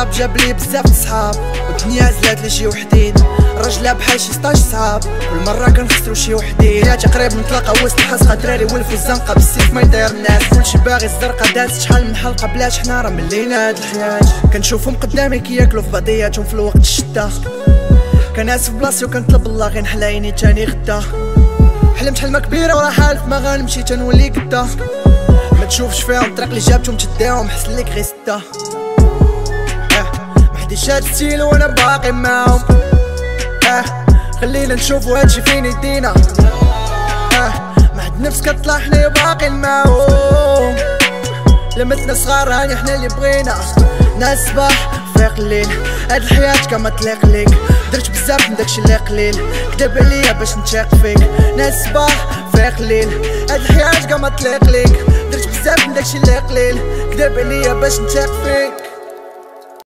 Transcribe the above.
الراب جاب لي بزاف صحاب، والدنيا زلات لي شي وحدين، الرجله بحال شي 16 صحاب، كل مره كنخسرو شي وحدين. حياتي قريب نتلاقى وسط الحسقه، دراري ولفو الزنقه بالسيف ما يطير الناس، كلشي باغي الزرقه دازت شحال من حلقه بلاش حنا راه ملينا هاد الحياة. كنشوفهم قدامي كياكلو في بعضياتهم في الوقت الشتا، كناسف بلاصتي وكنطلب الله غير نحل عيني تاني غدا. حلمت حلمه كبيره وراه حالف ما غنمشي تنولي قدا، ما تشوفش فيهم الطريق اللي جابتهم تداهم حسن ليك غير سته. محدش هاد ستيل وانا باقي معاهم، خلينا نشوفو هادشي فين يدينا. ما عند نفس كطلع حنا باقيين معاهم، لمتنا صغار هاني حنا اللي بغينا. ناس صباح فيق الليل، هاد الحياة كما تليق ليك، درت بزاف من داكشي اللي قليل، كدب عليا باش نتشاق فيك. ناس صباح فيق الليل، هاد الحياة كما تليق ليك، درت بزاف من داكشي اللي قليل، كدب عليا باش نتشاق فيك.